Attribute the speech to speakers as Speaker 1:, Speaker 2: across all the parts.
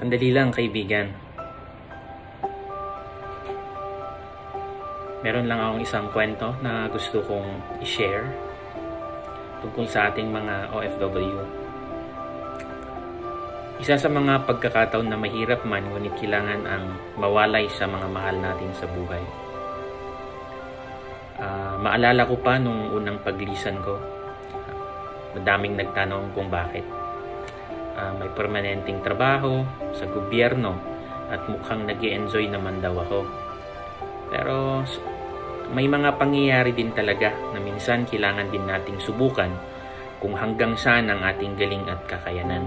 Speaker 1: Sandali lang, kaibigan. Meron lang akong isang kwento na gusto kong i-share tungkol sa ating mga OFW. Isa sa mga pagkakataon na mahirap man, ngunit kailangan ang mawalay sa mga mahal natin sa buhay. Maalala ko pa nung unang paglisan ko, madaming nagtanong kung bakit. May permanenteng trabaho sa gobyerno at mukhang nag-i-enjoy naman daw ako. Pero may mga pangyayari din talaga na minsan kailangan din nating subukan kung hanggang saan ang ating galing at kakayanan.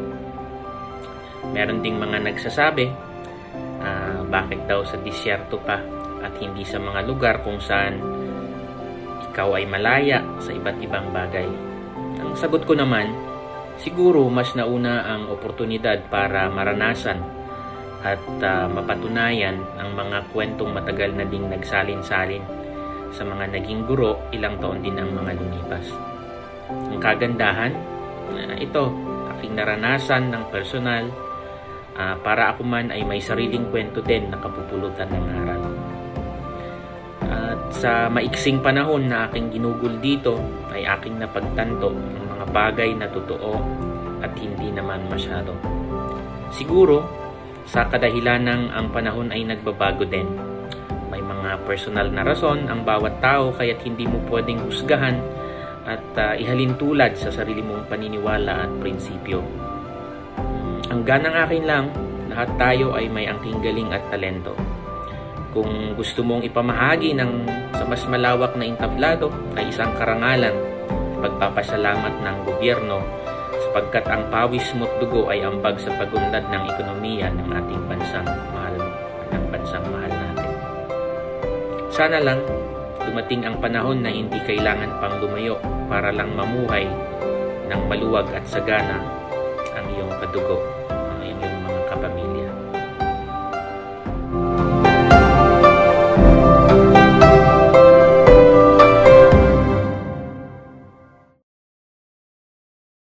Speaker 1: Meron ding mga nagsasabi, bakit daw sa disyerto pa at hindi sa mga lugar kung saan ikaw ay malaya sa iba't ibang bagay. Ang sagot ko naman, siguro mas nauna ang oportunidad para maranasan at mapatunayan ang mga kwentong matagal na ding nagsalin-salin sa mga naging guro, ilang taon din ang mga lumipas. Ang kagandahan, ito, aking naranasan ng personal, para ako man ay may sariling kwento din na kapupulutan ng aral. At sa maiksing panahon na aking ginugol dito, ay aking napagtanto ng mga bagay na totoo at hindi naman masyado. Siguro, sa kadahilanang ang panahon ay nagbabago din. May mga personal na rason ang bawat tao kaya't hindi mo pwedeng husgahan at ihalin tulad sa sarili mong paniniwala at prinsipyo. Ang ganang akin lang, lahat tayo ay may angking galing at talento. Kung gusto mong ipamahagi sa mas malawak na entablado ay isang karangalan, pagpapasalamat ng gobyerno sapagkat ang pawis mo't dugo ay ambag sa pagunlad ng ekonomiya ng ating bansang mahal natin. Sana lang dumating ang panahon na hindi kailangan pang lumayo para lang mamuhay ng maluwag at sagana ang iyong kadugo.